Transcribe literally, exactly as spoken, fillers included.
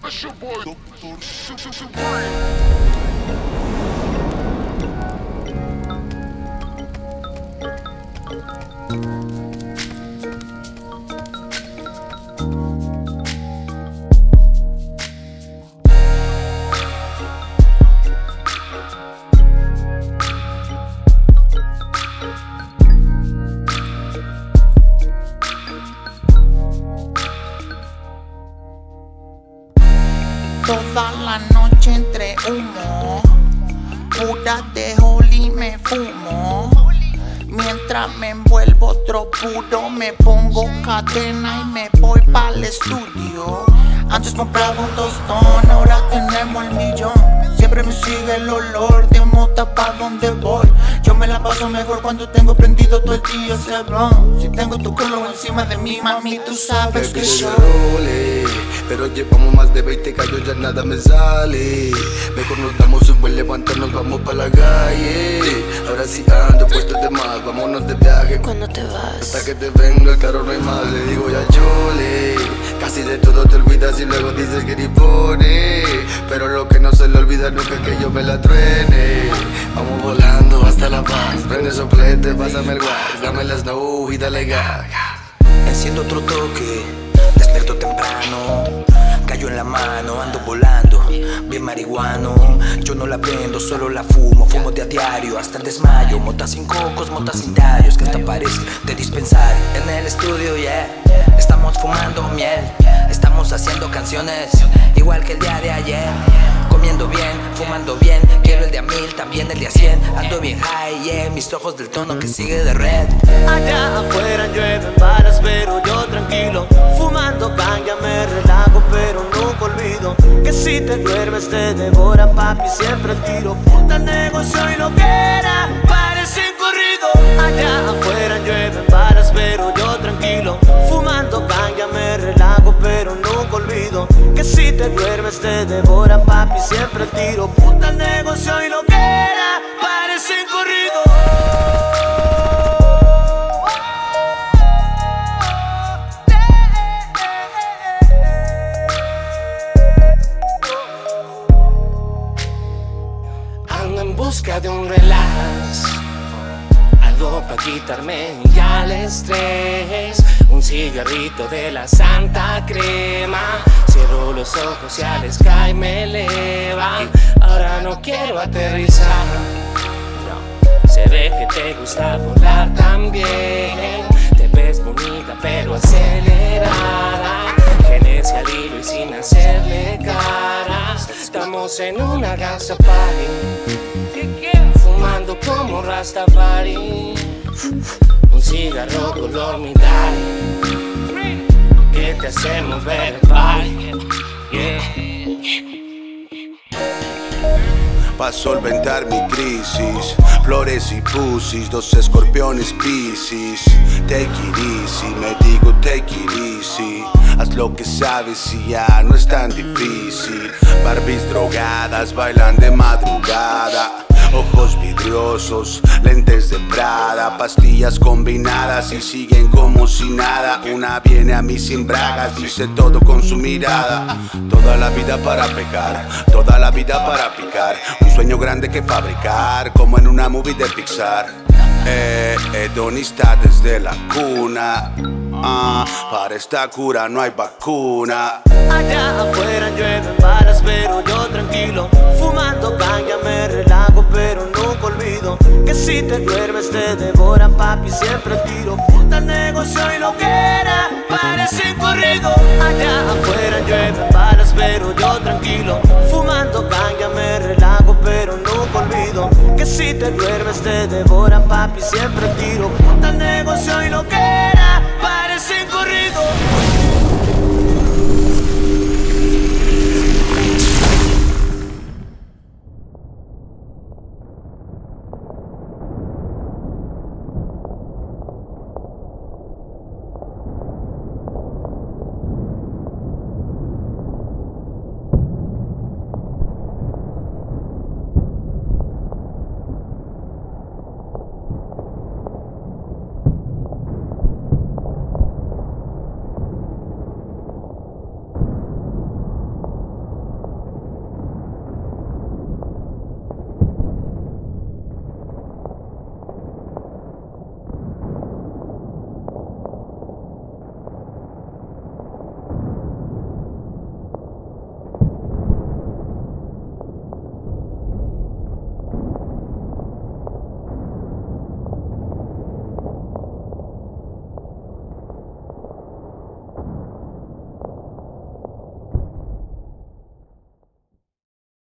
It's your boy, Doctor Supreme. Toda la noche entre humo, pura de Holly me fumo. Mientras me envuelvo otro puro, me pongo cadena y me voy pa'l estudio. Antes compraba un tostón, ahora tenemos el millón. Siempre me sigue el olor de mota pa' donde voy. Yo me la paso mejor cuando tengo prendido todo el día ese blunt. Si tengo tu culo encima de mí, mami, tú sabes que yo pero llevamos más de veinte callos, ya nada me sale. Mejor nos damos un buen levantón, nos vamos pa' la calle. Ahora sí ando puesto de más, vámonos de viaje. ¿Cuándo te vas? Hasta que te venga el carro no hay más, le digo ya chole. Casi de todo te olvidas y luego dices que ni pone. Pero lo que no se le olvida nunca es que yo me la truene. Vamos volando hasta La Paz, prende soplete, pásame el gas, dame las snow y dale gas. Enciendo otro toque, despierto temprano, callo en la mano, ando volando, bien marihuano. Yo no la vendo, solo la fumo, fumo de a diario hasta el desmayo. Motas sin cocos, motas sin tallos, que hasta parece de dispensario. En el estudio, yeah, estamos fumando miel, estamos haciendo canciones igual que el día de ayer. Comiendo bien, fumando bien, quiero el de a mil, también el de a cien. Ando bien high, yeah, mis ojos del tono que sigue de red. Allá afuera llueven balas, pero yo tranquilo, fumando caña me relajo, pero nunca olvido que si te duermes te devora, papi, siempre el tiro. Puta negocio y lo que era, parece corrido. Allá afuera llueven balas, pero yo tranquilo, fumando caña me relajo, pero nunca olvido que si te duermes te devora, papi, siempre el tiro. Puta negocio y lo que era, parece corrido. En busca de un relax, algo para quitarme ya el estrés. Un cigarrito de la santa crema, cierro los ojos y al sky me eleva. Ahora no quiero aterrizar, no. Se ve que te gusta volar también. Te ves bonita pero acelerada, genesia al hilo y sin hacerle caras. Estamos en una casa party, fumando como Rastafari, un cigarro color Midari, que te hace mover el body, yeah. Pa' solventar mi crisis, flores y pussies, dos escorpiones piscis. Take it easy, me digo take it easy. Haz lo que sabes y ya no es tan difícil. Barbies drogadas bailan de madrugada, ojos vidriosos, lentes de Prada, pastillas combinadas y siguen como si nada. Una viene a mí sin bragas, dice todo con su mirada. Toda la vida para pecar, toda la vida para picar. Un sueño grande que fabricar, como en una movie de Pixar. Eh, hedonista desde la cuna. Ah, para esta cura no hay vacuna. Allá afuera llueven balas, pero yo tranquilo, fumando caña me relajo, pero nunca olvido que si te duermes te devoran, papi, siempre tiro. Puta negocio y lo que era, parece corrido. Allá afuera llueven balas, pero yo tranquilo, fumando caña me relajo, pero nunca olvido que si te duermes te devoran, papi, siempre tiro.